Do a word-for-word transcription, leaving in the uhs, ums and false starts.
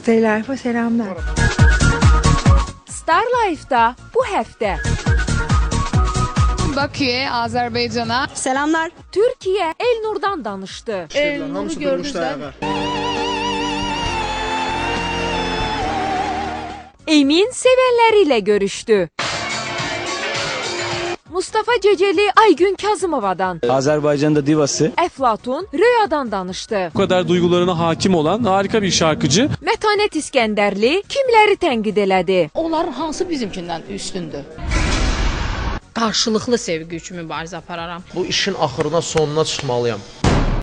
Stay Life'a selamlar. Star Life'da bu həftə Bakü'ye, Azərbaycana selamlar. Türkiye Elnur'dan danışdı. Elnur'u görmüşler. Emin sevənləri ilə görüşdü. Mustafa Ceceli Aygün Kazımova'dan, Azerbaycan'da divası. Eflatun Rüyadan danıştı. Bu kadar duygularına hakim olan harika bir şarkıcı. Mətanət İskəndərli kimləri tənqid elədi? Onların hansı bizimkindən üstündür? Qarşılıqlı sevgi üçün mübarizə apararam. Bu işin axırına sonuna çıxmalıyam.